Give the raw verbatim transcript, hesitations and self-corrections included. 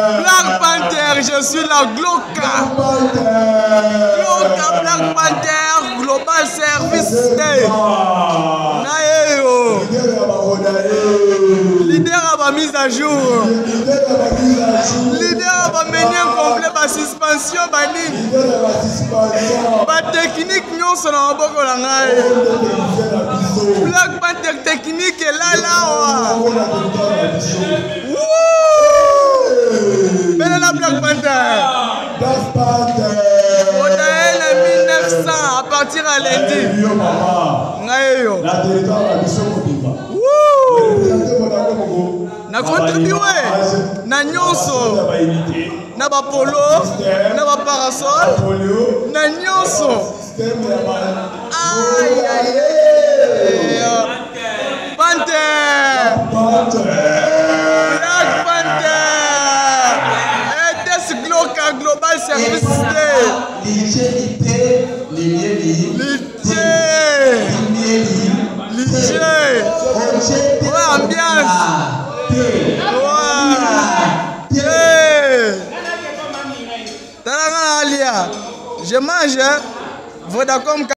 Black Panther, je suis la Gloka. Gloka Black Panther, Global Service Day. Naeo. Leader à la mise à jour. Leader à la mener complet la suspension. La technique, nous sommes beaucoup là. Black Panther technique est là là. Wouh! Belle la Black Panther. Black Panther. On a eu mille neuf cents à partir à lundi. Nayo. La territoire la mission Modiba. Wouh! Na contribué. Na nyonso. Na ba polo. Na ba parasol. Na nyonso. Aïe aïe aïe. Panther. Black Panther. Et Gloka Global Service Day. L'idée, l'idée, l'idée, l'idée. Ouais, ambiance. Ouais. Taranga Alia. Je mange Vodacom.